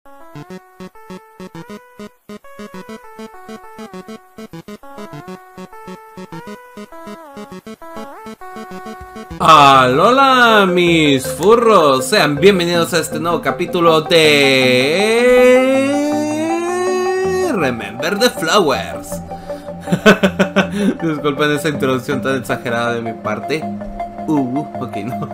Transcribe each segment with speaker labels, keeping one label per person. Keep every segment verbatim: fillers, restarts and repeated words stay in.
Speaker 1: Hola mis furros, sean bienvenidos a este nuevo capítulo de Remember the Flowers. Disculpen esa introducción tan exagerada de mi parte. Uh, ok, no.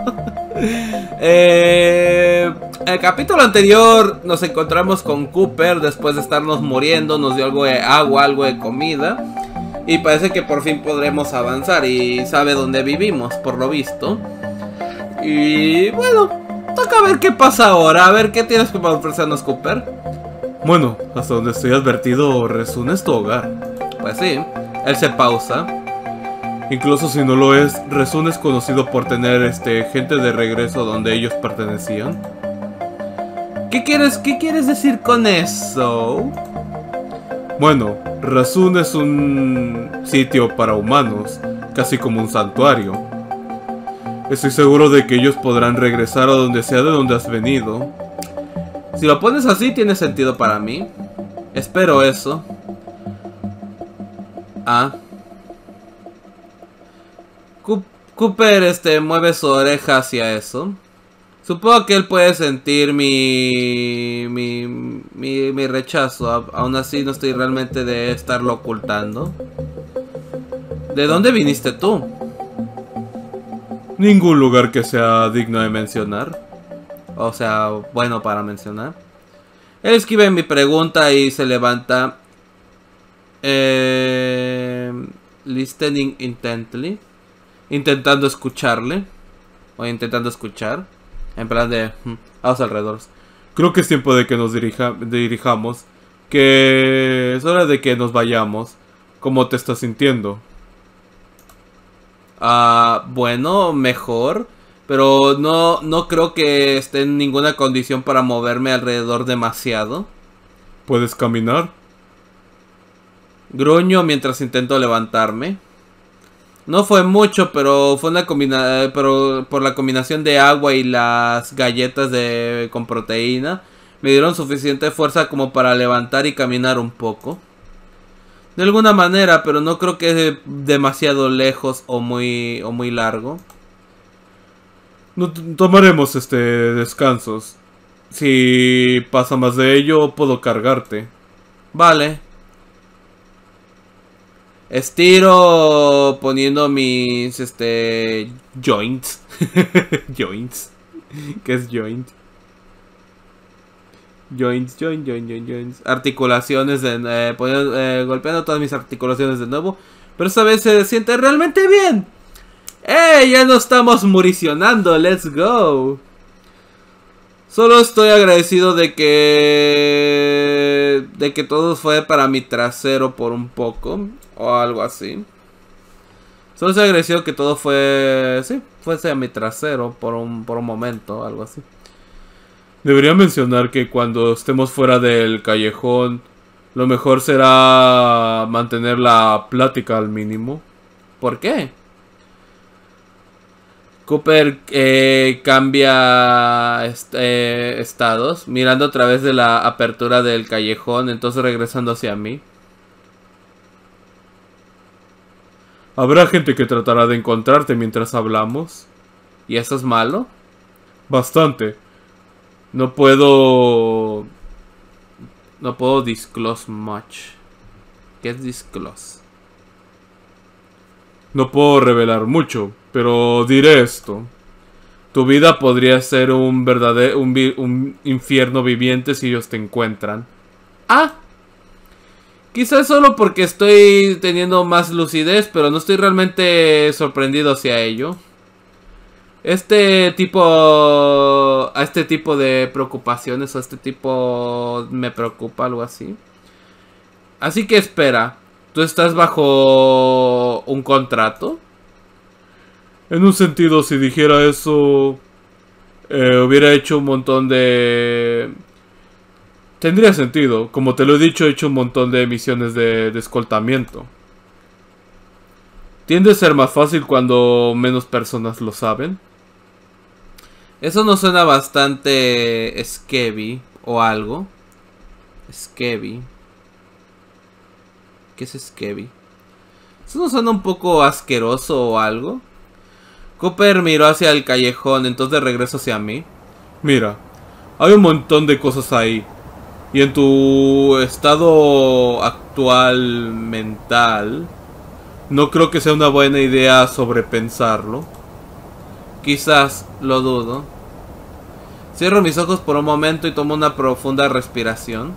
Speaker 1: eh, el capítulo anterior nos encontramos con Cooper después de estarnos muriendo, nos dio algo de agua, algo de comida. Y parece que por fin podremos avanzar y sabe dónde vivimos, por lo visto. Y bueno, toca ver qué pasa ahora, a ver qué tienes que ofrecernos, Cooper.
Speaker 2: Bueno, hasta donde estoy advertido, Rezun es tu hogar.
Speaker 1: Pues sí, él se pausa.
Speaker 2: Incluso si no lo es, Rezun es conocido por tener este gente de regreso donde ellos pertenecían.
Speaker 1: ¿Qué quieres, qué quieres decir con eso?
Speaker 2: Bueno, Rezun es un sitio para humanos, casi como un santuario. Estoy seguro de que ellos podrán regresar a donde sea de donde has venido.
Speaker 1: Si lo pones así, tiene sentido para mí. Espero eso. Ah. Cooper este, mueve su oreja hacia eso. Supongo que él puede sentir mi, mi, mi, mi rechazo. Aún así no estoy realmente de estarlo ocultando. ¿De dónde viniste tú?
Speaker 2: Ningún lugar que sea digno de mencionar.
Speaker 1: O sea, bueno para mencionar. Él esquiva mi pregunta y se levanta. Eh, listening intently. Intentando escucharle. O intentando escuchar. En plan de a los alrededores.
Speaker 2: Creo que es tiempo de que nos dirija, dirijamos. Que es hora de que nos vayamos. ¿Cómo te estás sintiendo?
Speaker 1: Ah, uh, bueno, mejor. Pero no, no creo que esté en ninguna condición para moverme alrededor demasiado.
Speaker 2: ¿Puedes caminar?
Speaker 1: Gruño mientras intento levantarme. No fue mucho, pero fue una combina pero por la combinación de agua y las galletas de con proteína me dieron suficiente fuerza como para levantar y caminar un poco. De alguna manera, pero no creo que es demasiado lejos o muy o muy largo.
Speaker 2: No tomaremos este descansos. Si pasa más de ello, puedo cargarte.
Speaker 1: Vale. Estiro poniendo mis, este, joints.
Speaker 2: Joints.
Speaker 1: ¿Qué es joint? Joints, joint, joint, joint, joints. Articulaciones, de, eh, poniendo, eh, golpeando todas mis articulaciones de nuevo. Pero esta vez se siente realmente bien. ¡Eh! Ya no estamos muricionando. ¡Let's go! Solo estoy agradecido de que... De que todo fue para mi trasero por un poco. O algo así. Solo estoy agradecido que todo fue... Sí, fuese a mi trasero por un, por un momento. Algo así.
Speaker 2: Debería mencionar que cuando estemos fuera del callejón, lo mejor será mantener la plática al mínimo.
Speaker 1: ¿Por qué? Cooper eh, cambia est eh, estados, mirando a través de la apertura del callejón, entonces regresando hacia mí.
Speaker 2: Habrá gente que tratará de encontrarte mientras hablamos.
Speaker 1: ¿Y eso es malo?
Speaker 2: Bastante. No puedo...
Speaker 1: No puedo disclose much. ¿Qué es disclose?
Speaker 2: No puedo revelar mucho, pero diré esto. Tu vida podría ser un verdadero un, un infierno viviente si ellos te encuentran.
Speaker 1: Ah, quizás solo porque estoy teniendo más lucidez, pero no estoy realmente sorprendido hacia ello. Este tipo... A este tipo de preocupaciones o este tipo me preocupa, algo así. Así que espera. ¿Tú estás bajo un contrato?
Speaker 2: En un sentido, si dijera eso, eh, hubiera hecho un montón de... Tendría sentido. Como te lo he dicho, he hecho un montón de misiones de, de escoltamiento. Tiende a ser más fácil cuando menos personas lo saben.
Speaker 1: Eso no suena bastante sketchy. o algo. Skevy. ¿Qué es Skevy? ¿Eso no suena un poco asqueroso o algo? Cooper miró hacia el callejón, entonces regresó hacia mí.
Speaker 2: Mira, hay un montón de cosas ahí. Y en tu estado actual mental, no creo que sea una buena idea sobrepensarlo.
Speaker 1: Quizás, lo dudo. Cierro mis ojos por un momento y tomo una profunda respiración.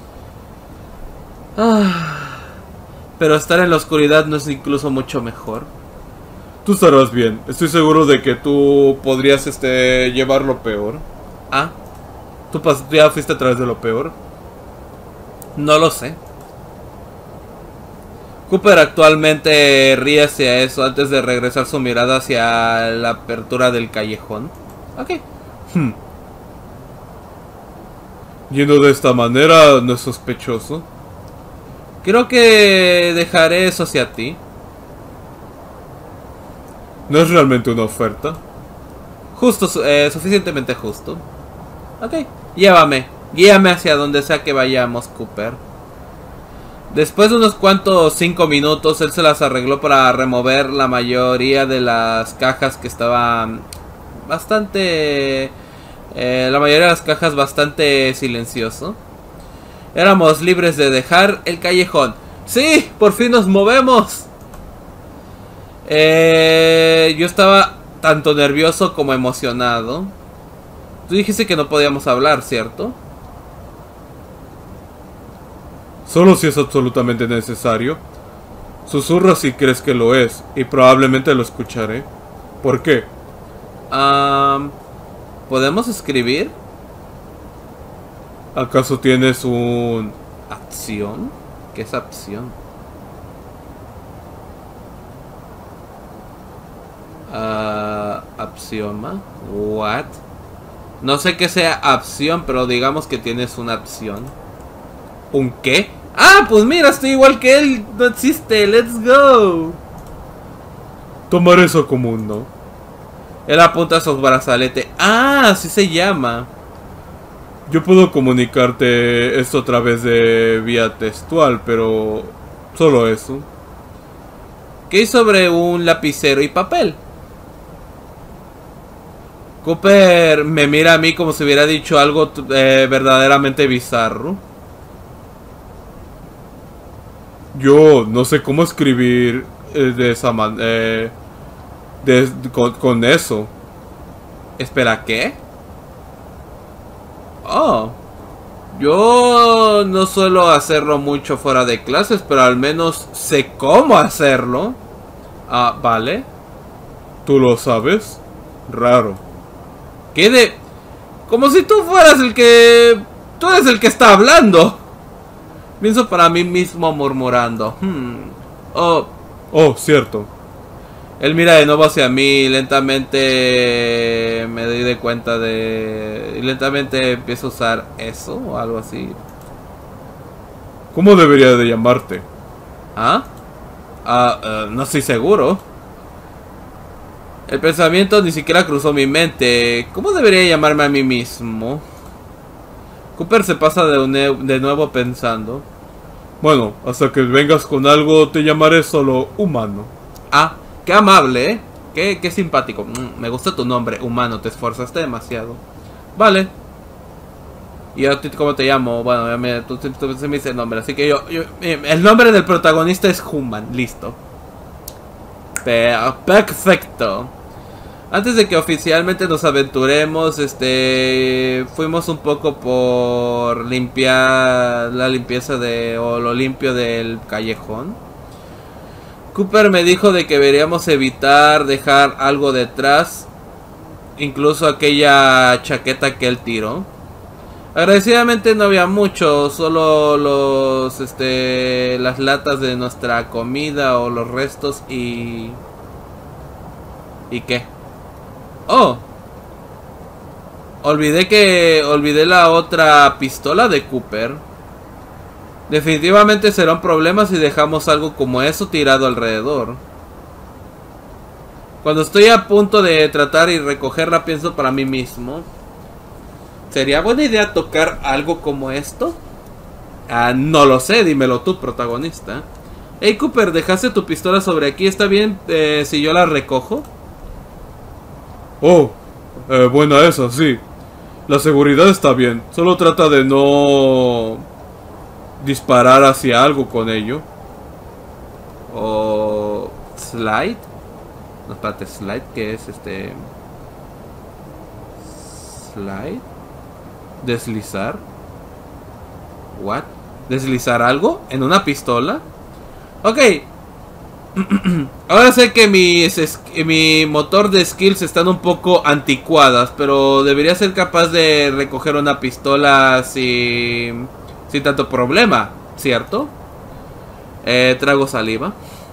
Speaker 1: Ah, pero estar en la oscuridad no es incluso mucho mejor.
Speaker 2: Tú estarás bien. Estoy seguro de que tú podrías este llevarlo peor.
Speaker 1: Ah,
Speaker 2: ¿Tú ya fuiste a través de lo peor?
Speaker 1: no lo sé. Cooper actualmente ríe hacia eso antes de regresar su mirada hacia la apertura del callejón. Ok.
Speaker 2: Hmm. Yendo de esta manera no es sospechoso.
Speaker 1: Creo que dejaré eso hacia ti.
Speaker 2: No es realmente una oferta.
Speaker 1: Justo, eh, suficientemente justo. Ok, llévame. Guíame hacia donde sea que vayamos, Cooper. Después de unos cuantos cinco minutos, él se las arregló para remover la mayoría de las cajas que estaban bastante... Eh, la mayoría de las cajas bastante silencioso. Éramos libres de dejar el callejón. ¡Sí! ¡Por fin nos movemos! Eh, yo estaba tanto nervioso como emocionado. Tú dijiste que no podíamos hablar, ¿cierto?
Speaker 2: Solo si es absolutamente necesario. Susurra si crees que lo es, y probablemente lo escucharé. ¿Por qué?
Speaker 1: Um, ¿Podemos escribir?
Speaker 2: ¿Acaso tienes un...
Speaker 1: ¿Acción? ¿Qué es acción? Uh, ¿Axioma? ¿What? No sé qué sea acción, pero digamos que tienes una acción. ¿Un qué? ¡Ah! Pues mira, estoy igual que él. No existe. ¡Let's go!
Speaker 2: Tomar eso como un no.
Speaker 1: Él apunta a su brazalete. ¡Ah! Así se llama.
Speaker 2: Yo puedo comunicarte esto a través de vía textual, pero solo eso.
Speaker 1: ¿Qué hay sobre un lapicero y papel? Cooper me mira a mí como si hubiera dicho algo eh, verdaderamente bizarro.
Speaker 2: Yo no sé cómo escribir eh, de esa manera. Eh, de, con, con eso.
Speaker 1: Espera, ¿qué? Oh. Yo no suelo hacerlo mucho fuera de clases, pero al menos sé cómo hacerlo. Ah, vale.
Speaker 2: ¿Tú lo sabes? Raro.
Speaker 1: ¿Qué de...? Como si tú fueras el que... Tú eres el que está hablando. Pienso para mí mismo murmurando. Hmm. Oh.
Speaker 2: Oh, cierto.
Speaker 1: Él mira de nuevo hacia mí. Lentamente me doy de cuenta de... Y lentamente empiezo a usar eso o algo así.
Speaker 2: ¿Cómo debería de llamarte?
Speaker 1: ¿Ah? Ah, uh, no estoy seguro. El pensamiento ni siquiera cruzó mi mente. ¿Cómo debería llamarme a mí mismo? Cooper se pasa de, de nuevo pensando.
Speaker 2: Bueno, hasta que vengas con algo te llamaré solo humano.
Speaker 1: Ah, qué amable, ¿eh? Qué, qué simpático. Mm, me gusta tu nombre, humano, te esforzaste demasiado. Vale. ¿Y a ti cómo te llamo? Bueno, ya me, tú, tú, tú me dices el nombre, así que yo, yo... El nombre del protagonista es Human, listo. Perfecto. Antes de que oficialmente nos aventuremos, este, fuimos un poco por limpiar la limpieza de, o lo limpio del callejón. Cooper me dijo de que deberíamos evitar dejar algo detrás, incluso aquella chaqueta que él tiró. Agradecidamente no había mucho, solo los, este, las latas de nuestra comida o los restos y... ¿Y qué? Oh, olvidé que olvidé la otra pistola de Cooper. Definitivamente será un problema si dejamos algo como eso tirado alrededor. Cuando estoy a punto de tratar y recogerla, pienso para mí mismo. ¿Sería buena idea tocar algo como esto? Ah, no lo sé, dímelo tú, protagonista. Hey Cooper, dejaste tu pistola sobre aquí, ¿está bien eh, si yo la recojo?
Speaker 2: Oh, eh, buena esa, sí. La seguridad está bien, solo trata de no disparar hacia algo con ello.
Speaker 1: O... ¿Slide? No, espérate, ¿slide? ¿Qué es este...? ¿Slide? ¿Deslizar? ¿What? ¿Deslizar algo? ¿En una pistola? Ok. Ahora sé que mis, mi motor de skills están un poco anticuadas, pero debería ser capaz de recoger una pistola sin, sin tanto problema, ¿cierto? Eh, trago saliva.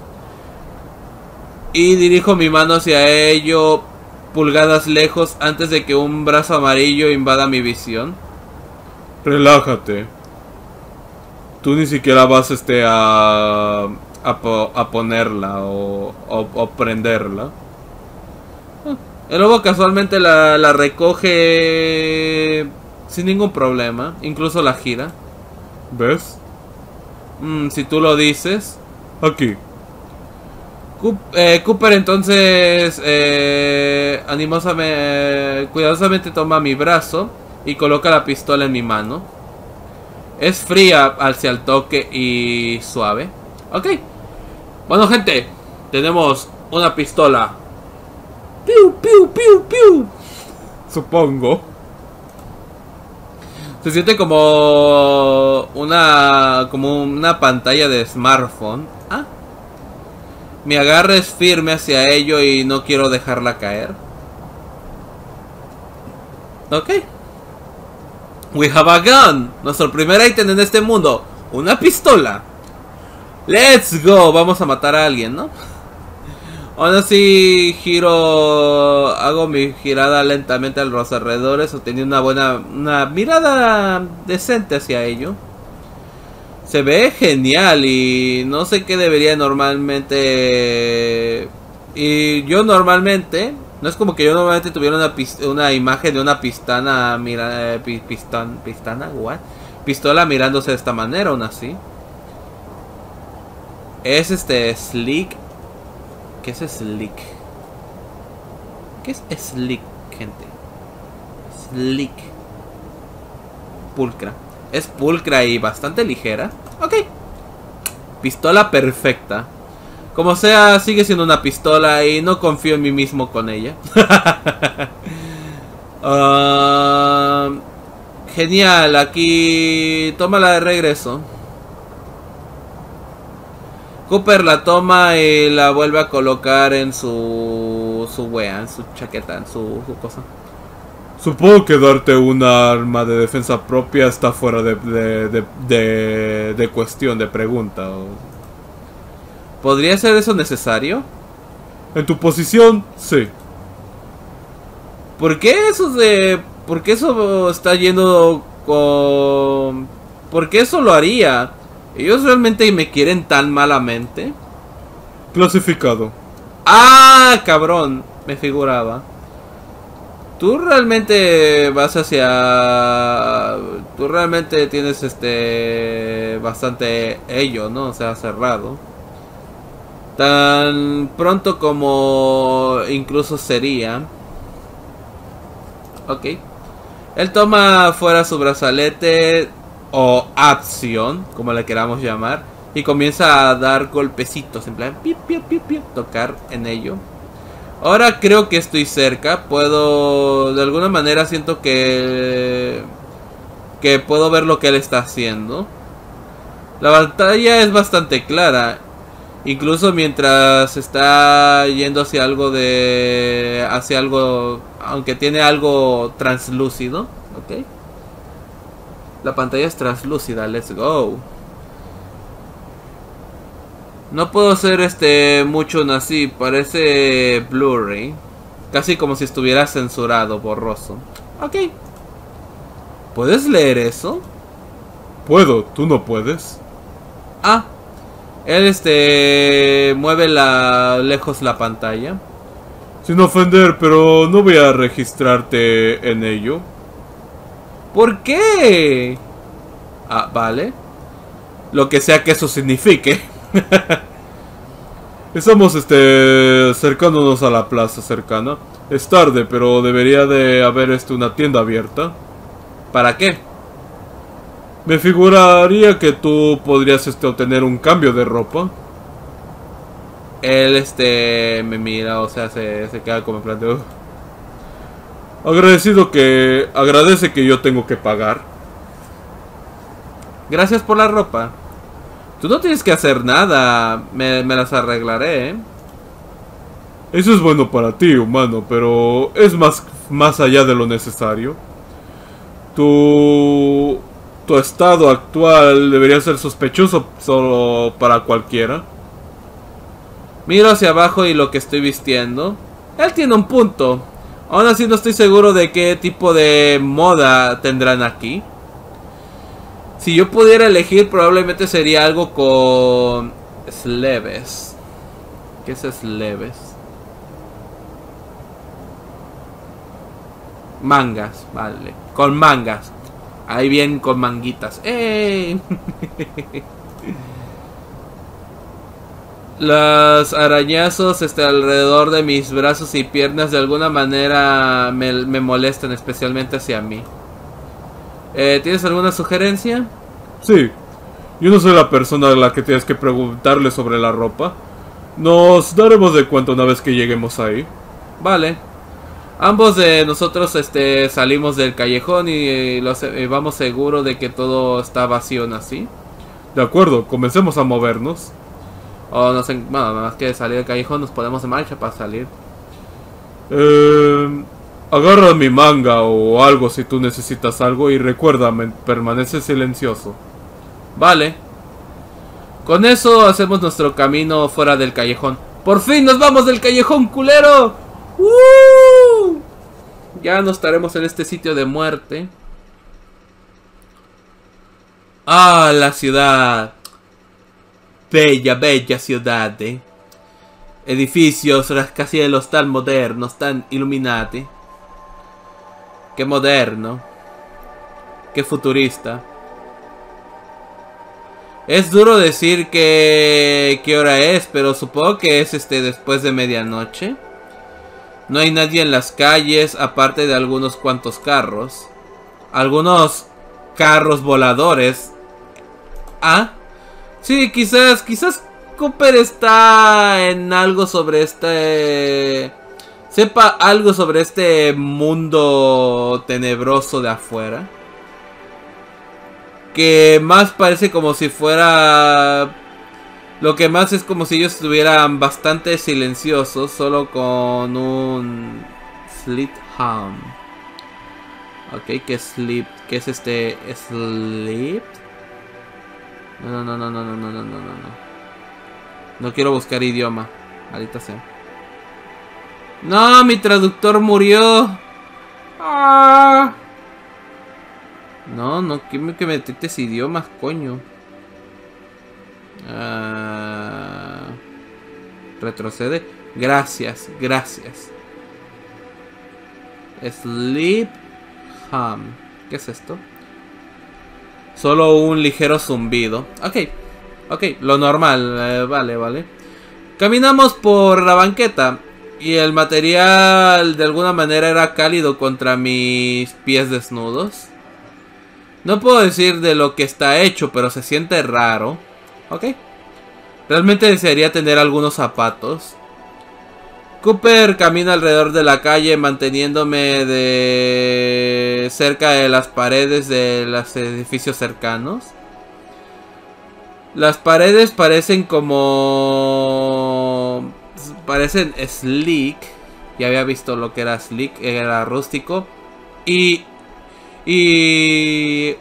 Speaker 1: Y dirijo mi mano hacia ello, pulgadas lejos, antes de que un brazo amarillo invada mi visión.
Speaker 2: Relájate. Tú ni siquiera vas este a... A, po a ponerla o, o, o prenderla.
Speaker 1: El lobo casualmente la, la recoge sin ningún problema. Incluso la gira.
Speaker 2: ¿Ves?
Speaker 1: Mm, si tú lo dices.
Speaker 2: Aquí.
Speaker 1: Coop, eh, Cooper entonces eh, animosamente, cuidadosamente toma mi brazo y coloca la pistola en mi mano. Es fría hacia el toque y suave. Ok. Bueno, gente, tenemos una pistola. ¡Piu, piu, piu, piu!
Speaker 2: Supongo.
Speaker 1: Se siente como una como una pantalla de smartphone. Ah. Mi agarre es firme hacia ello y no quiero dejarla caer. Ok. We have a gun. Nuestro primer ítem en este mundo. Una pistola. Let's go. Vamos a matar a alguien, ¿no? Aún así giro, hago mi girada lentamente a los alrededores, obteniendo una buena, una mirada decente hacia ello. Se ve genial y no sé qué debería normalmente. Y yo normalmente, no es como que yo normalmente tuviera una, una imagen de una pistana, mira, pistan, pistana, what? Pistola mirándose de esta manera, aún así. Es este Slick. ¿Qué es Slick? ¿Qué es Slick, gente? Slick. Pulcra. Es pulcra y bastante ligera. Ok. Pistola perfecta. Como sea, sigue siendo una pistola y no confío en mí mismo con ella. uh, genial, aquí... Tómala de regreso. Cooper la toma y la vuelve a colocar en su... Su wea, en su chaqueta, en su, su cosa.
Speaker 2: Supongo que darte una arma de defensa propia está fuera de, de, de, de, de cuestión, de pregunta.
Speaker 1: ¿Podría ser eso necesario?
Speaker 2: En tu posición, sí.
Speaker 1: ¿Por qué eso de... ¿Por qué eso está yendo con... ¿Por qué eso lo haría? ¿Ellos realmente me quieren tan malamente?
Speaker 2: Clasificado.
Speaker 1: ¡Ah, cabrón! Me figuraba. Tú realmente vas hacia... Tú realmente tienes este... Bastante ello, ¿no? O sea, cerrado. Tan pronto como incluso sería. Ok. Él toma fuera su brazalete o acción, como le queramos llamar, y comienza a dar golpecitos, en plan, pip, pip, pip, pip, tocar en ello. Ahora creo que estoy cerca, puedo, de alguna manera siento que, que puedo ver lo que él está haciendo. La batalla es bastante clara, incluso mientras está yendo hacia algo de, hacia algo, aunque tiene algo translúcido, ok. La pantalla es translúcida, let's go. No puedo hacer este mucho así, parece blurry. Casi como si estuviera censurado, borroso. Ok. ¿Puedes leer eso?
Speaker 2: Puedo, tú no puedes.
Speaker 1: Ah. Él este mueve la lejos la pantalla.
Speaker 2: Sin ofender, pero no voy a registrarte en ello.
Speaker 1: ¿Por qué? Ah, vale. Lo que sea que eso signifique.
Speaker 2: Estamos, este, acercándonos a la plaza cercana. Es tarde, pero debería de haber, este, una tienda abierta.
Speaker 1: ¿Para qué?
Speaker 2: Me figuraría que tú podrías, este, obtener un cambio de ropa.
Speaker 1: Él, este, me mira, o sea, se, se queda como en plan de... Uh.
Speaker 2: Agradecido que... Agradece que yo tengo que pagar.
Speaker 1: Gracias por la ropa. Tú no tienes que hacer nada. Me, me las arreglaré, ¿eh?
Speaker 2: Eso es bueno para ti, humano, pero es más, más allá de lo necesario. Tu... Tu estado actual debería ser sospechoso solo para cualquiera.
Speaker 1: Miro hacia abajo y lo que estoy vistiendo. Él tiene un punto. Aún así no estoy seguro de qué tipo de moda tendrán aquí. Si yo pudiera elegir, probablemente sería algo con... sleeves. ¿Qué es sleeves? Mangas, vale. Con mangas. Ahí bien con manguitas. ¡Ey! Los arañazos este, alrededor de mis brazos y piernas de alguna manera me, me molestan, especialmente hacia mí. Eh, ¿Tienes alguna sugerencia?
Speaker 2: Sí. Yo no soy la persona a la que tienes que preguntarle sobre la ropa. Nos daremos de cuenta una vez que lleguemos ahí.
Speaker 1: Vale. Ambos de nosotros este, salimos del callejón y, y, los, y vamos seguros de que todo está vacío, así.
Speaker 2: De acuerdo, comencemos a movernos.
Speaker 1: O nos, bueno, nada más que salir del callejón nos ponemos en marcha para salir.
Speaker 2: Eh, agarra mi manga o algo si tú necesitas algo y recuerda, permanece silencioso.
Speaker 1: Vale. Con eso hacemos nuestro camino fuera del callejón. ¡Por fin nos vamos del callejón, culero! ¡Uh! Ya no estaremos en este sitio de muerte. ¡Ah, la ciudad! Bella, bella ciudad, ¿eh? Edificios, rascacielos tan modernos, tan iluminati. Qué moderno. Qué futurista. Es duro decir que qué hora es, pero supongo que es este después de medianoche. No hay nadie en las calles, aparte de algunos cuantos carros. Algunos carros voladores. Ah, sí, quizás, quizás Cooper está en algo sobre este... Sepa algo sobre este mundo tenebroso de afuera. Que más parece como si fuera... Lo que más es como si ellos estuvieran bastante silenciosos, solo con un... Sleep hum. Ok, ¿qué es sleep? ¿Qué es este? ¿Sleep? No, no, no, no, no, no, no, no, no, no. No quiero buscar idioma. Ahorita sea. No, mi traductor murió. Ah. No, no, quiero que me detectes idiomas, coño. Uh, retrocede. Gracias, gracias. Sleep hum. ¿Qué es esto? Solo un ligero zumbido. Ok, ok, lo normal. Eh, vale, vale. Caminamos por la banqueta. Y el material de alguna manera era cálido contra mis pies desnudos. No puedo decir de lo que está hecho, pero se siente raro. Ok. Realmente desearía tener algunos zapatos. Cooper camina alrededor de la calle manteniéndome de cerca de las paredes de los edificios cercanos. Las paredes parecen como... parecen sleek. Ya había visto lo que era sleek, era rústico. Y... Y...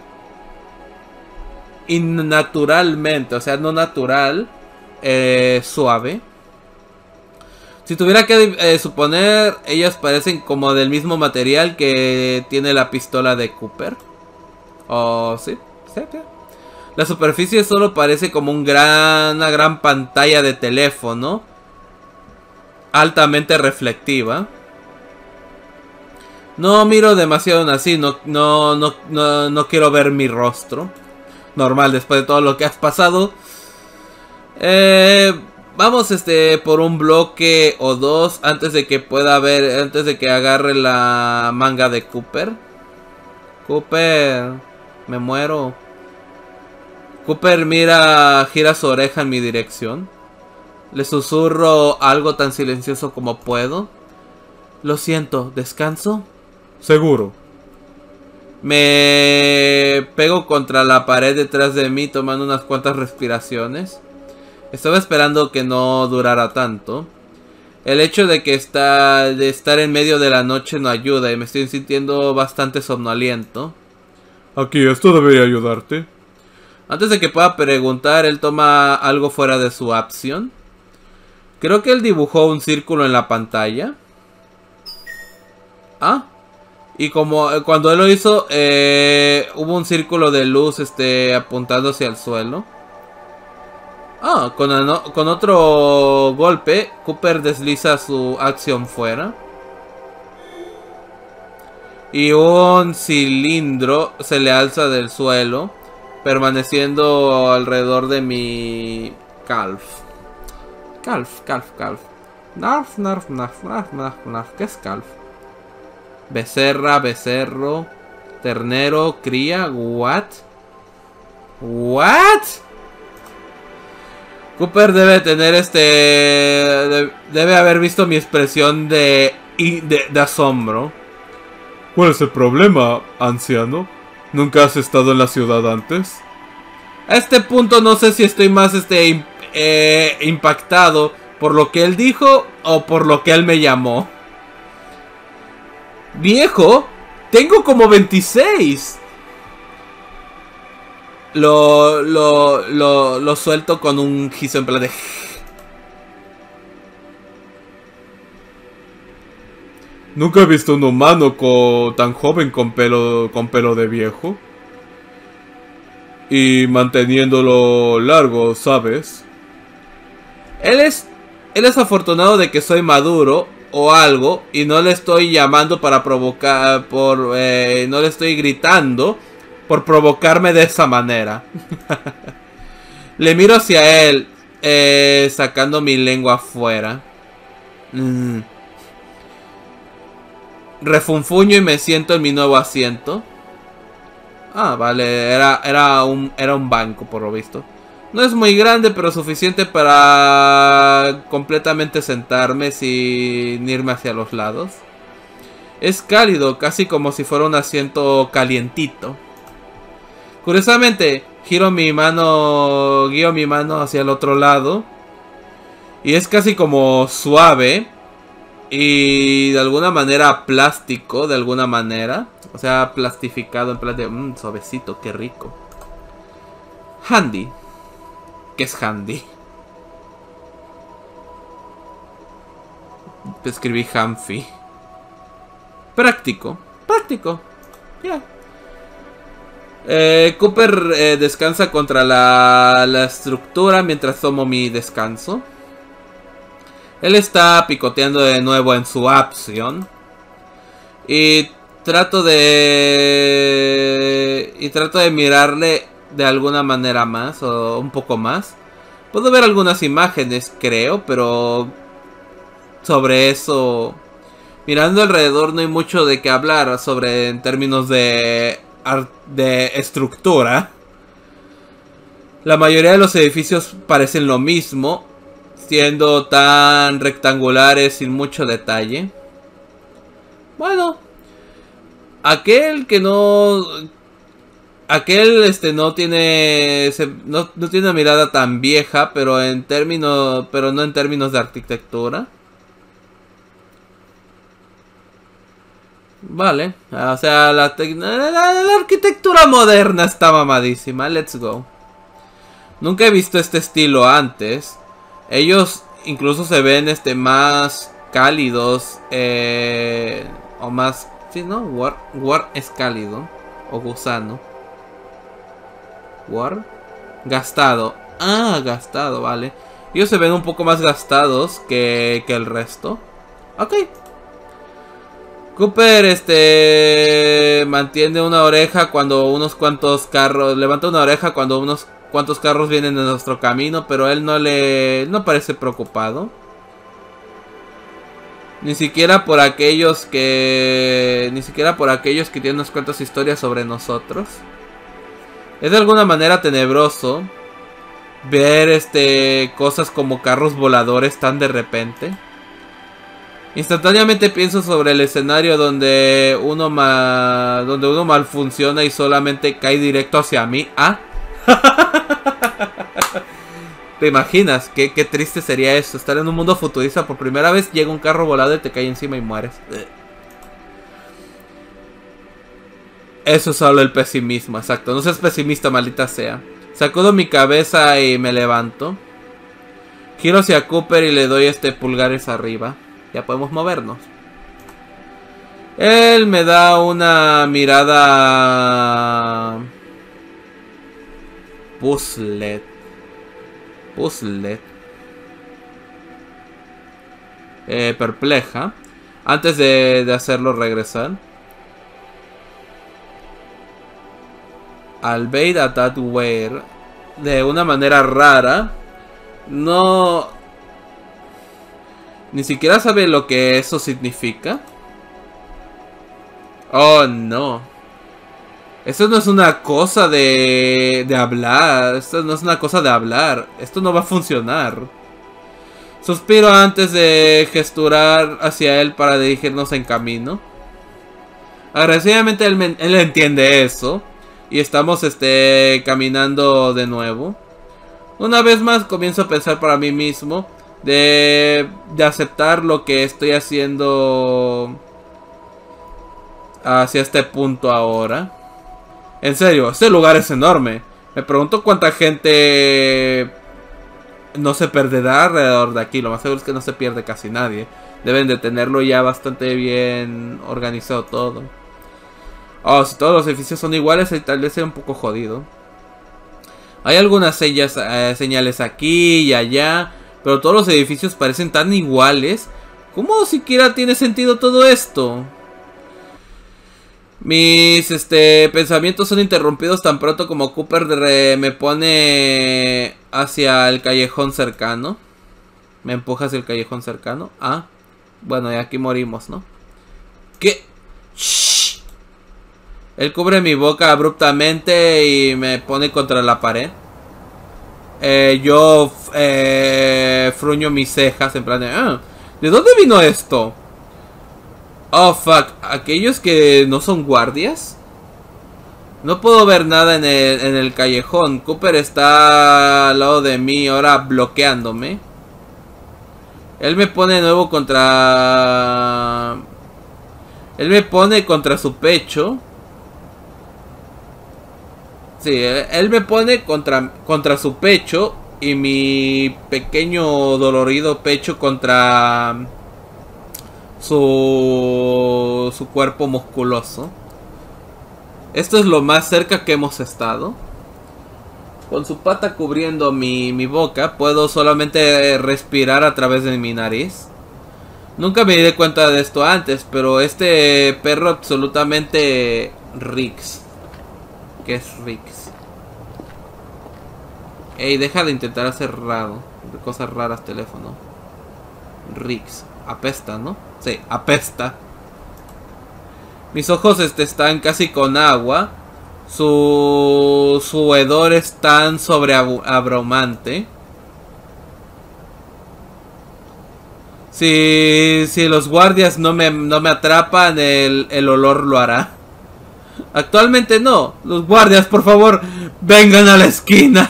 Speaker 1: Y naturalmente, o sea, no natural, eh, suave. Si tuviera que eh, suponer, ellas parecen como del mismo material que tiene la pistola de Cooper. O sí, sí, sí. La superficie solo parece como un gran, una gran pantalla de teléfono, altamente reflectiva. No miro demasiado así, no, no, no, no, no quiero ver mi rostro. Normal, después de todo lo que has pasado. Eh, vamos este por un bloque o dos antes de que pueda ver, antes de que agarre la manga de Cooper. Cooper, me muero. Cooper mira, gira su oreja en mi dirección. Le susurro algo tan silencioso como puedo. Lo siento, ¿descanso?
Speaker 2: Seguro.
Speaker 1: Me pego contra la pared detrás de mí tomando unas cuantas respiraciones. Estaba esperando que no durara tanto. El hecho de que está, de estar en medio de la noche no ayuda y me estoy sintiendo bastante somnoliento.
Speaker 2: Aquí, esto debería ayudarte.
Speaker 1: Antes de que pueda preguntar, él toma algo fuera de su acción. Creo que él dibujó un círculo en la pantalla. Ah. Y como eh, cuando él lo hizo, eh, hubo un círculo de luz este, apuntando hacia el suelo. Ah, con, el, con otro golpe, Cooper desliza su acción fuera. Y un cilindro se le alza del suelo, permaneciendo alrededor de mi calf. Calf, calf, calf. Narf, narf, narf, narf, narf, narf. ¿Qué es calf? Becerra, becerro, ternero, cría, what? What? Cooper debe tener este... Debe haber visto mi expresión de, de, de asombro.
Speaker 2: ¿Cuál es el problema, anciano? ¿Nunca has estado en la ciudad antes?
Speaker 1: A este punto no sé si estoy más este, eh, impactado por lo que él dijo o por lo que él me llamó. Viejo, tengo como veintiséis. Lo, lo, lo, lo suelto con un gizo en plan de...
Speaker 2: Nunca he visto un humano con, tan joven con pelo, con pelo de viejo. Y manteniéndolo largo, ¿sabes?
Speaker 1: Él es, él es afortunado de que soy maduro o algo y no le estoy llamando para provocar, por, eh, no le estoy gritando por provocarme de esa manera. Le miro hacia él, eh, sacando mi lengua afuera. Mm. Refunfuño y me siento en mi nuevo asiento. Ah, vale, era, era, un, era un banco por lo visto. No es muy grande, pero suficiente para completamente sentarme sin irme hacia los lados. Es cálido, casi como si fuera un asiento calientito. Curiosamente, giro mi mano, guío mi mano hacia el otro lado. Y es casi como suave. Y de alguna manera plástico, de alguna manera. O sea, plastificado en plan de... Mmm, suavecito, qué rico. Handy. ¿Qué es handy? Escribí Hanfi. Práctico. Práctico. Ya. Yeah. Eh, Cooper eh, descansa contra la, la estructura mientras tomo mi descanso. Él está picoteando de nuevo en su acción. Y trato de... Y trato de mirarle de alguna manera más, o un poco más. Puedo ver algunas imágenes, creo, pero... Sobre eso... Mirando alrededor no hay mucho de qué hablar sobre en términos de... de estructura. La mayoría de los edificios parecen lo mismo, siendo tan rectangulares sin mucho detalle. Bueno, aquel que no... Aquel este no tiene se, no, no tiene una mirada tan vieja, pero en términos pero no en términos de arquitectura. Vale, o sea, la, la, la arquitectura moderna está mamadísima. Let's go. Nunca he visto este estilo antes. Ellos incluso se ven este más cálidos, eh, o más, sí, ¿no? War, War es cálido o gusano. War, gastado. Ah, gastado, vale. Ellos se ven un poco más gastados que, que el resto. Ok. Cooper, este, mantiene una oreja cuando unos cuantos carros, levanta una oreja cuando unos cuantos carros vienen en nuestro camino, pero él no le, no parece preocupado. Ni siquiera por aquellos que, ni siquiera por aquellos que tienen unas cuantas historias sobre nosotros. Es de alguna manera tenebroso ver, este, cosas como carros voladores tan de repente. Instantáneamente pienso sobre el escenario donde uno ma donde uno mal funciona y solamente cae directo hacia mí. ¿Ah? ¿Te imaginas? ¿Qué, qué triste sería eso? Estar en un mundo futurista por primera vez, llega un carro volado y te cae encima y mueres. Eso es solo el pesimismo, exacto. No seas pesimista, maldita sea. Sacudo mi cabeza y me levanto. Giro hacia Cooper y le doy este pulgares arriba. Ya podemos movernos. Él me da una mirada... Puzzlet. Puzzlet. Eh, perpleja. Antes de, de hacerlo regresar. Al bait a that where. De una manera rara. No... Ni siquiera sabe lo que eso significa. Oh, no. Esto no es una cosa de, de hablar. Esto no es una cosa de hablar. Esto no va a funcionar. Suspiro antes de gesturar hacia él para dirigirnos en camino. Agradecidamente él, me, él entiende eso. Y estamos este, caminando de nuevo. Una vez más comienzo a pensar para mí mismo. De, de aceptar lo que estoy haciendo hacia este punto ahora. En serio, este lugar es enorme. Me pregunto cuánta gente no se perderá alrededor de aquí. Lo más seguro es que no se pierde casi nadie. Deben de tenerlo ya bastante bien organizado todo. Oh, si todos los edificios son iguales, tal vez sea un poco jodido. Hay algunas sellas, eh, señales aquí y allá. Pero todos los edificios parecen tan iguales. ¿Cómo siquiera tiene sentido todo esto? Mis este, pensamientos son interrumpidos tan pronto como Cooper de me pone hacia el callejón cercano. Me empuja hacia el callejón cercano. Ah, bueno, y aquí morimos, ¿no? ¿Qué? Shh. Él cubre mi boca abruptamente y me pone contra la pared. Eh, yo eh, fruño mis cejas en plan de... Ah, ¿de dónde vino esto? Oh, fuck. ¿Aquellos que no son guardias? No puedo ver nada en el, en el callejón. Cooper está al lado de mí ahora bloqueándome. Él me pone de nuevo contra... Él me pone contra su pecho. Sí, él me pone contra, contra su pecho y mi pequeño dolorido pecho contra su, su cuerpo musculoso. Esto es lo más cerca que hemos estado. Con su pata cubriendo mi, mi boca, puedo solamente respirar a través de mi nariz. Nunca me di cuenta de esto antes, pero este perro absolutamente Rix. ¿Qué es Rix? Ey, deja de intentar hacer raro. Cosas raras, teléfono. Rix. Apesta, ¿no? Sí, apesta. Mis ojos este, están casi con agua. Su, su hedor es tan sobreabrumante. Si, si los guardias no me, no me atrapan, el, el olor lo hará. Actualmente no. Los guardias, por favor, vengan a la esquina.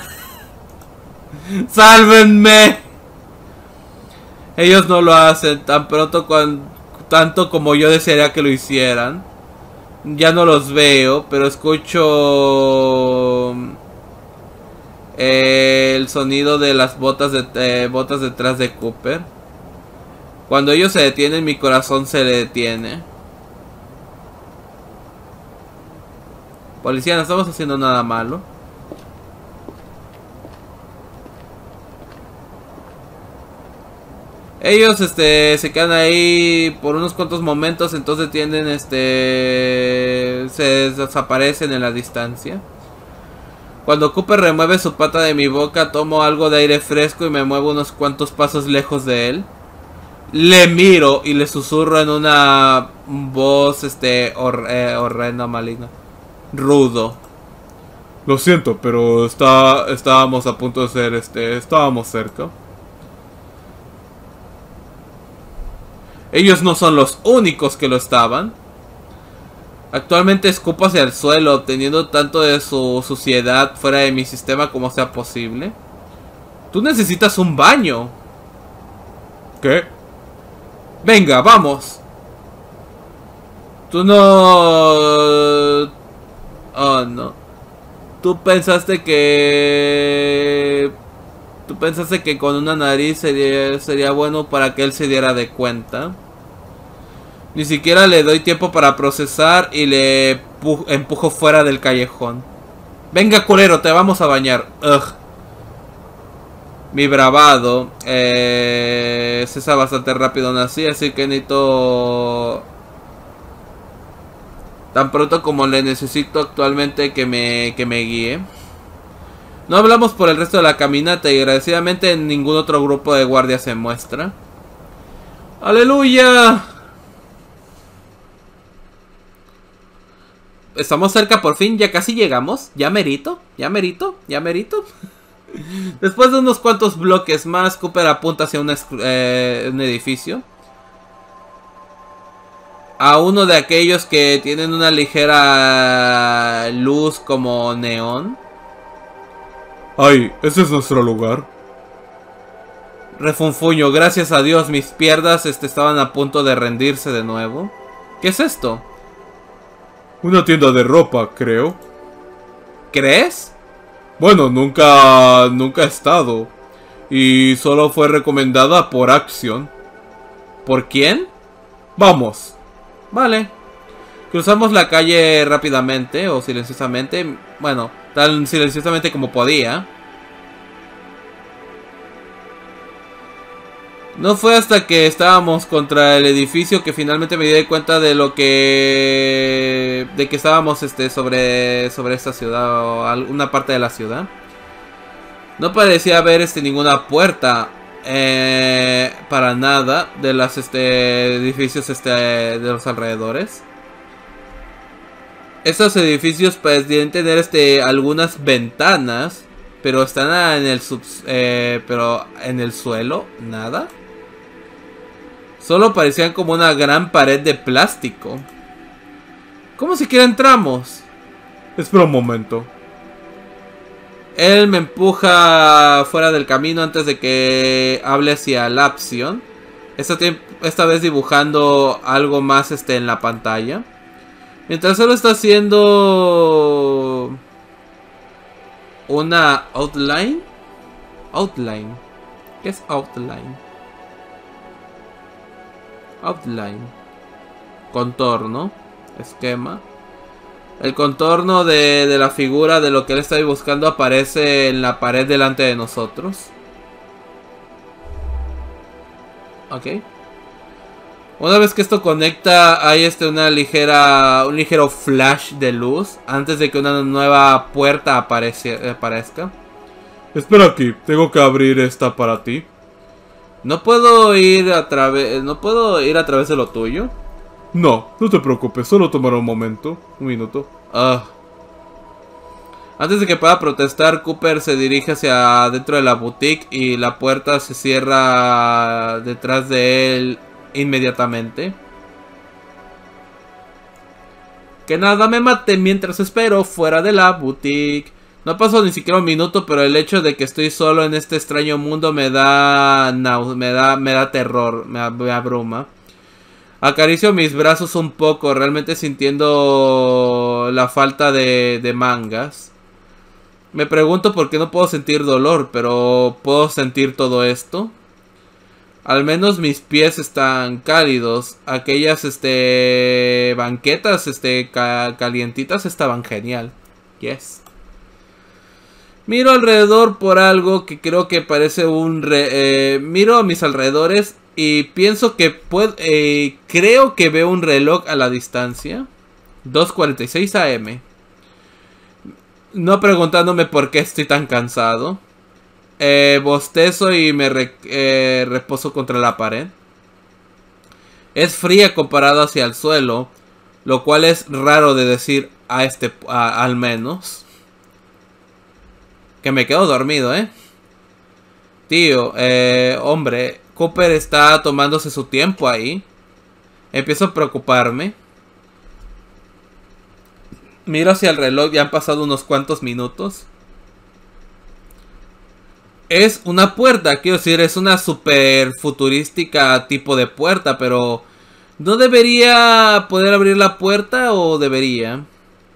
Speaker 1: ¡Sálvenme! Ellos no lo hacen tan pronto cuan, tanto como yo desearía que lo hicieran. Ya no los veo, pero escucho eh, el sonido de las botas, de, eh, botas detrás de Cooper. Cuando ellos se detienen, mi corazón se detiene. Policía, no estamos haciendo nada malo. Ellos este se quedan ahí por unos cuantos momentos, entonces tienden este se desaparecen en la distancia. Cuando Cooper remueve su pata de mi boca, tomo algo de aire fresco y me muevo unos cuantos pasos lejos de él. Le miro y le susurro en una voz este hor eh, horrenda, maligna. Rudo.
Speaker 2: Lo siento, pero está, estábamos a punto de ser, este, estábamos cerca.
Speaker 1: Ellos no son los únicos que lo estaban. Actualmente escupo hacia el suelo, obteniendo tanto de su suciedad fuera de mi sistema como sea posible. Tú necesitas un baño.
Speaker 2: ¿Qué?
Speaker 1: Venga, vamos. Tú no... Oh, no. Tú pensaste que... Tú pensaste que con una nariz sería, sería bueno para que él se diera de cuenta. Ni siquiera le doy tiempo para procesar y le empujo fuera del callejón. Venga, culero, te vamos a bañar. Ugh. Mi bravado eh, cesa bastante rápido aún así, así que necesito... Tan pronto como le necesito actualmente que me, que me guíe. No hablamos por el resto de la caminata y agradecidamente ningún otro grupo de guardias se muestra. ¡Aleluya! Estamos cerca por fin, ya casi llegamos. Ya merito, ya merito, ya merito. Después de unos cuantos bloques más, Cooper apunta hacia un, eh, un edificio. A uno de aquellos que tienen una ligera luz como neón.
Speaker 2: Ay, ese es nuestro lugar.
Speaker 1: Refunfuño, gracias a Dios, mis piernas este, estaban a punto de rendirse de nuevo. ¿Qué es esto?
Speaker 2: Una tienda de ropa, creo.
Speaker 1: ¿Crees?
Speaker 2: Bueno, nunca, nunca he estado. Y solo fue recomendada por Action.
Speaker 1: ¿Por quién?
Speaker 2: Vamos.
Speaker 1: Vale. Cruzamos la calle rápidamente o silenciosamente. Bueno, tan silenciosamente como podía. No fue hasta que estábamos contra el edificio que finalmente me di cuenta de lo que... De que estábamos este, sobre, sobre esta ciudad o alguna parte de la ciudad. No parecía haber este, ninguna puerta eh, para nada de los este, edificios este, de los alrededores. Estos edificios parecían tener este, algunas ventanas, pero están en el, sub, eh, pero en el suelo, nada. Solo parecían como una gran pared de plástico. ¿Cómo siquiera entramos?
Speaker 2: Espera un momento.
Speaker 1: Él me empuja fuera del camino antes de que hable hacia la opción. Esta, esta vez dibujando algo más este, en la pantalla. Mientras él está haciendo... Una outline. Outline. ¿Qué es outline? Outline. Contorno. Esquema. El contorno de, de la figura de lo que él está buscando aparece en la pared delante de nosotros. Ok. Una vez que esto conecta, hay este una ligera, un ligero flash de luz antes de que una nueva puerta aparece, aparezca.
Speaker 2: Espera aquí, tengo que abrir esta para ti.
Speaker 1: No puedo ir a través, no puedo ir a través de lo tuyo.
Speaker 2: No, no te preocupes, solo tomará un momento, un minuto.
Speaker 1: Ah. Antes de que pueda protestar, Cooper se dirige hacia dentro de la boutique y la puerta se cierra detrás de él inmediatamente. Que nada me mate mientras espero fuera de la boutique. No pasó ni siquiera un minuto, pero el hecho de que estoy solo en este extraño mundo me da me da me da terror, me, me abruma. Acaricio mis brazos un poco, realmente sintiendo la falta de, de mangas. Me pregunto por qué no puedo sentir dolor, pero puedo sentir todo esto. Al menos mis pies están cálidos. Aquellas este banquetas este ca calientitas estaban genial. Yes. Miro alrededor por algo que creo que parece un... Re eh, miro a mis alrededores Y pienso que puedo... Eh, creo que veo un reloj a la distancia. dos cuarenta y seis a eme. No preguntándome por qué estoy tan cansado. Eh, bostezo y me re eh, reposo contra la pared. Es fría comparado hacia el suelo. Lo cual es raro de decir a este... A, al menos. Que me quedo dormido, ¿eh? Tío, eh, hombre... Cooper está tomándose su tiempo ahí. Empiezo a preocuparme. Miro hacia el reloj, ya han pasado unos cuantos minutos. Es una puerta, quiero decir, es una super futurística tipo de puerta, pero... ¿no debería poder abrir la puerta o debería?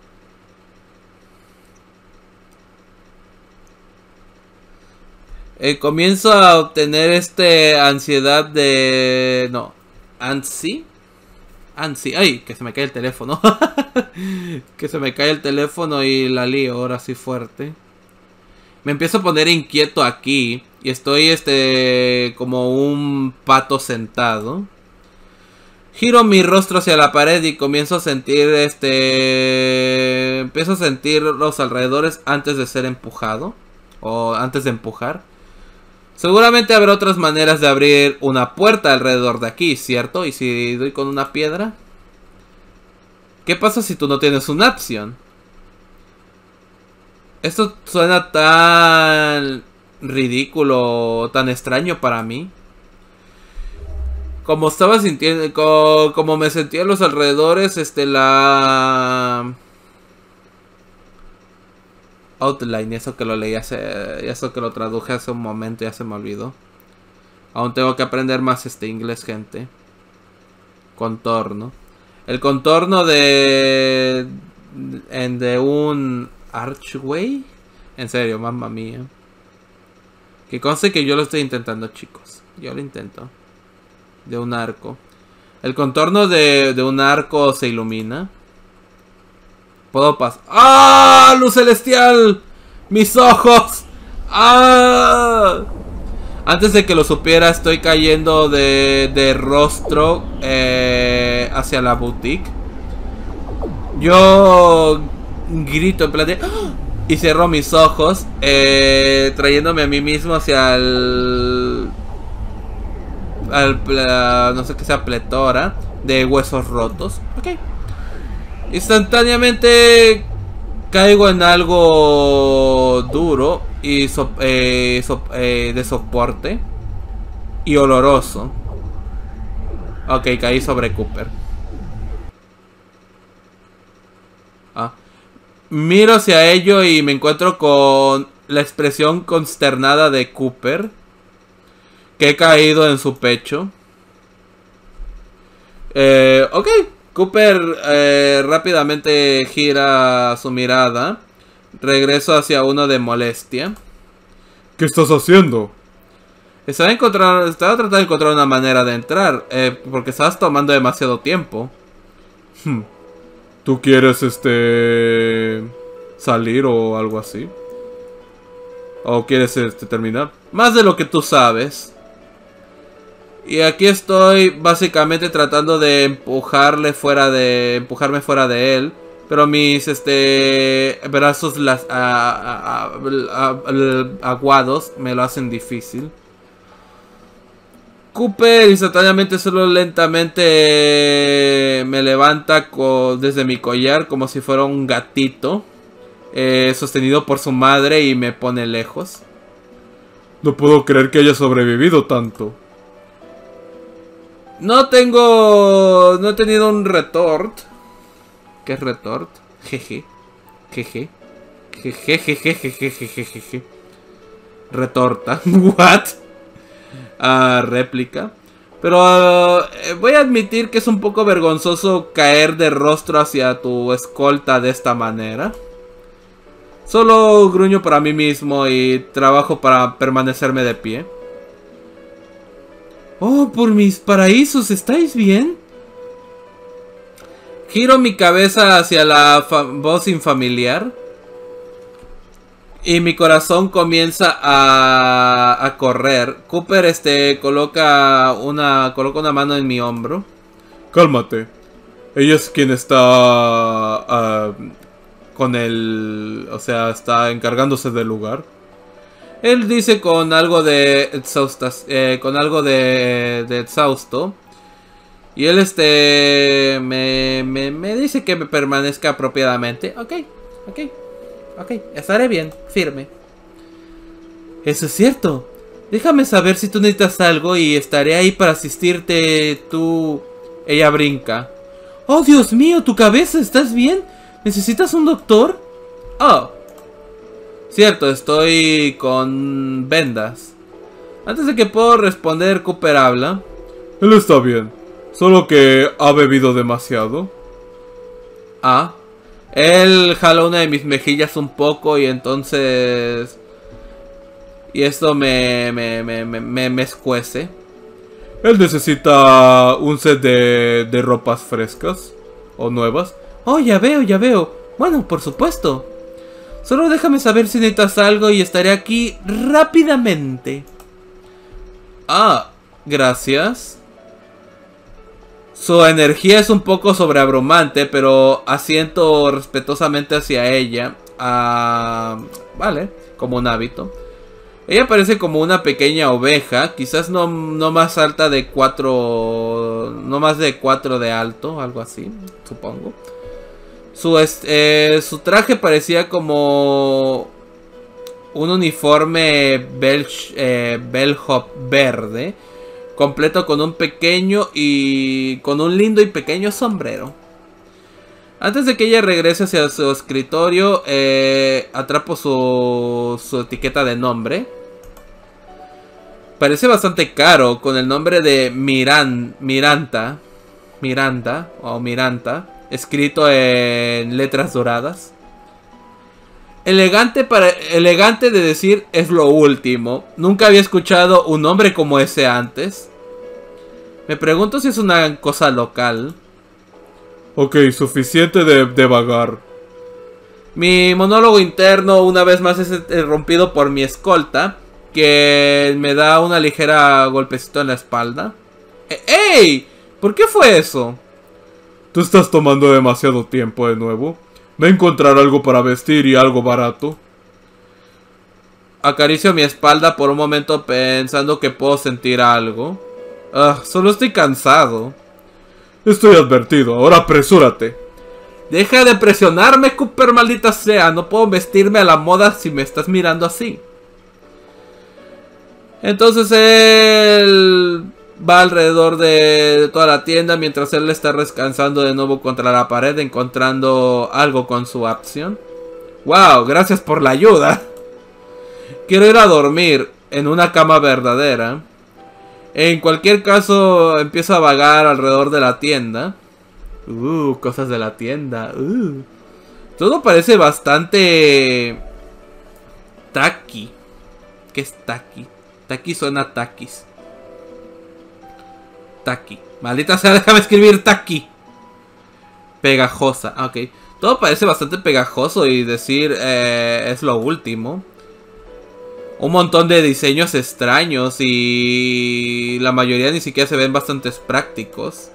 Speaker 1: Eh, comienzo a obtener este ansiedad de... No. ¿Ansi? Ansi. Ay, que se me cae el teléfono. Que se me cae el teléfono y la lío ahora sí fuerte. Me empiezo a poner inquieto aquí. Y estoy este... como un pato sentado. Giro mi rostro hacia la pared y comienzo a sentir este... Empiezo a sentir los alrededores antes de ser empujado. O antes de empujar. Seguramente habrá otras maneras de abrir una puerta alrededor de aquí, ¿cierto? ¿Y si doy con una piedra? ¿Qué pasa si tú no tienes una opción? Esto suena tan ridículo, tan extraño para mí. Como estaba sintiendo, como, como me sentía en los alrededores, este, la... Outline, eso que lo leí hace... Eso que lo traduje hace un momento, ya se me olvidó. Aún tengo que aprender más este inglés, gente. Contorno. El contorno de... En de un... Archway. En serio, mamma mía. Que conste que yo lo estoy intentando, chicos. Yo lo intento. De un arco. El contorno de, de un arco se ilumina. Puedo pasar. ¡Ah! ¡Luz celestial! ¡Mis ojos! ¡Ah! Antes de que lo supiera, estoy cayendo de, de rostro eh, hacia la boutique. Yo grito en plan de... ¡ah! Y cierro mis ojos, eh, trayéndome a mí mismo hacia el... Al, no sé qué sea, pletora de huesos rotos. Ok. Instantáneamente caigo en algo duro y so, eh, so, eh, de soporte y oloroso. Ok, caí sobre Cooper. Ah. Miro hacia ello y me encuentro con la expresión consternada de Cooper, que he caído en su pecho. Eh, ok. Cooper eh, rápidamente gira su mirada. Regreso hacia uno de molestia.
Speaker 2: ¿Qué estás haciendo?
Speaker 1: Estaba, encontrar, estaba tratando de encontrar una manera de entrar. Eh, porque estabas tomando demasiado tiempo.
Speaker 2: Hmm. ¿Tú quieres este... salir o algo así? ¿O quieres este, terminar?
Speaker 1: Más de lo que tú sabes. Y aquí estoy básicamente tratando de empujarle fuera de... Empujarme fuera de él. Pero mis este brazos las, a, a, a, a, aguados me lo hacen difícil. Cooper instantáneamente, solo lentamente me levanta con, desde mi collar como si fuera un gatito. Eh, sostenido por su madre y me pone lejos.
Speaker 2: No puedo creer que haya sobrevivido tanto.
Speaker 1: No tengo... No he tenido un retort. ¿Qué es retort? Jeje. Jeje. Jeje, jeje, jeje, jeje, jeje. Retorta. What? Ah, réplica. Pero uh, voy a admitir que es un poco vergonzoso caer de rostro hacia tu escolta de esta manera. Solo gruño para mí mismo y trabajo para permanecerme de pie. Oh, por mis paraísos, ¿estáis bien? Giro mi cabeza hacia la voz infamiliar. Y mi corazón comienza a, a correr. Cooper este coloca una coloca una mano en mi hombro.
Speaker 2: Cálmate. Ella es quien está uh, con el, o sea, está encargándose del lugar.
Speaker 1: Él dice con algo de exhaustas, eh, con algo de, de exhausto. Y él este me, me, me dice que me permanezca apropiadamente. Ok, ok. Ok, estaré bien, firme. Eso es cierto. Déjame saber si tú necesitas algo y estaré ahí para asistirte. Tú... Ella brinca. Oh, Dios mío, tu cabeza, ¿estás bien? ¿Necesitas un doctor? Oh. Cierto, estoy con vendas. Antes de que puedo responder, Cooper habla.
Speaker 2: Él está bien. Solo que ha bebido demasiado.
Speaker 1: Ah. Él jala una de mis mejillas un poco y entonces... Y esto me, me, me, me, me, me escuece.
Speaker 2: Él necesita un set de, de ropas frescas o nuevas.
Speaker 1: Oh, ya veo, ya veo. Bueno, por supuesto. Solo déjame saber si necesitas algo y estaré aquí rápidamente. Ah, gracias. Su energía es un poco sobreabrumante, pero asiento respetuosamente hacia ella. Ah, vale, como un hábito. Ella parece como una pequeña oveja, quizás no, no más alta de cuatro, no más de cuatro de alto, algo así, supongo. Su, eh, su traje parecía como un uniforme bell, eh, bellhop verde. Completo con un pequeño y... con un lindo y pequeño sombrero. Antes de que ella regrese hacia su escritorio, eh, atrapo su, su etiqueta de nombre. Parece bastante caro, con el nombre de Miran, Miranda. Miranda, o Miranda, escrito en letras doradas. Elegante, para, elegante de decir es lo último. Nunca había escuchado un nombre como ese antes. Me pregunto si es una cosa local.
Speaker 2: Ok, suficiente de, de vagar.
Speaker 1: Mi monólogo interno una vez más es interrumpido por mi escolta, que me da una ligera golpecito en la espalda. ¡Ey! ¿Por qué fue eso?
Speaker 2: Tú estás tomando demasiado tiempo de nuevo. Ve a encontrar algo para vestir y algo barato.
Speaker 1: Acaricio mi espalda por un momento pensando que puedo sentir algo. Uh, solo estoy cansado.
Speaker 2: Estoy advertido, ahora apresúrate.
Speaker 1: Deja de presionarme, Cooper, maldita sea. No puedo vestirme a la moda si me estás mirando así. Entonces él va alrededor de toda la tienda mientras él está descansando de nuevo contra la pared, encontrando algo con su acción. Wow, gracias por la ayuda. Quiero ir a dormir en una cama verdadera. En cualquier caso, empiezo a vagar alrededor de la tienda. Uh, cosas de la tienda. Uh. Todo parece bastante... Taki. ¿Qué es Taki? Taki suena a taquis. Taki. Maldita sea, déjame escribir Taki. Pegajosa. Ah, ok. Todo parece bastante pegajoso y decir eh, es lo último. Un montón de diseños extraños y la mayoría ni siquiera se ven bastante prácticos.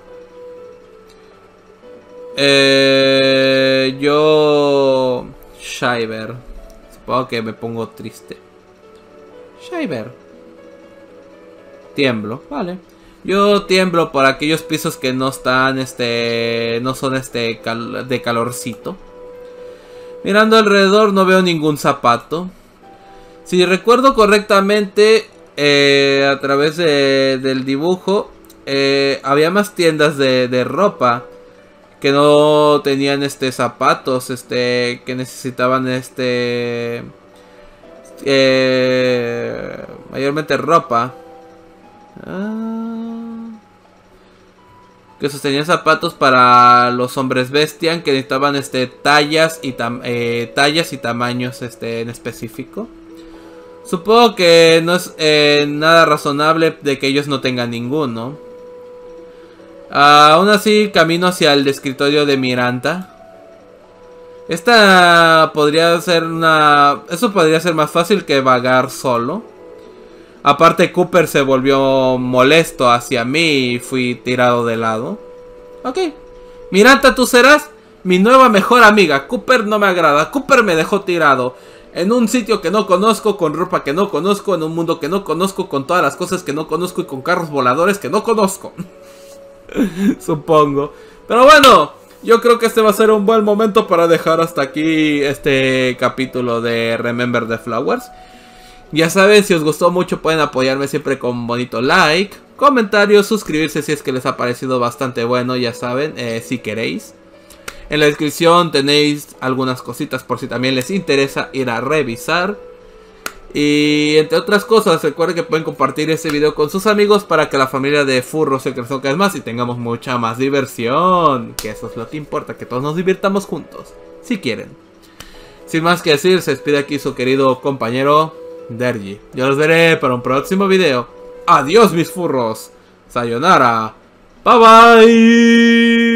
Speaker 1: Eh, yo... Shiver. Supongo que me pongo triste. Shiver. Tiemblo, vale. Yo tiemblo por aquellos pisos que no están, este... no son este cal de calorcito. Mirando alrededor no veo ningún zapato. Si recuerdo correctamente, eh, a través de, del dibujo, eh, había más tiendas de, de ropa que no tenían este zapatos, este, que necesitaban este, eh, mayormente ropa. Ah, que sostenían zapatos para los hombres bestia, que necesitaban este tallas y tam eh, tallas y tamaños este en específico. Supongo que no es eh, nada razonable de que ellos no tengan ninguno. Uh, aún así camino hacia el escritorio de Miranda. Esta podría ser una... Eso podría ser más fácil que vagar solo. Aparte Cooper se volvió molesto hacia mí y fui tirado de lado. Ok. Miranda, tú serás mi nueva mejor amiga. Cooper no me agrada. Cooper me dejó tirado. En un sitio que no conozco, con ropa que no conozco, en un mundo que no conozco, con todas las cosas que no conozco y con carros voladores que no conozco. Supongo. Pero bueno, yo creo que este va a ser un buen momento para dejar hasta aquí este capítulo de Remember the Flowers. Ya saben, si os gustó mucho pueden apoyarme siempre con un bonito like, comentarios, suscribirse si es que les ha parecido bastante bueno, ya saben, eh, si queréis. En la descripción tenéis algunas cositas por si también les interesa ir a revisar. Y entre otras cosas, recuerden que pueden compartir este video con sus amigos para que la familia de Furros se crezca cada vez más y tengamos mucha más diversión. Que eso es lo que importa, que todos nos divirtamos juntos, si quieren. Sin más que decir, se despide aquí su querido compañero Dergi. Yo los veré para un próximo video. Adiós mis furros. Sayonara. Bye bye.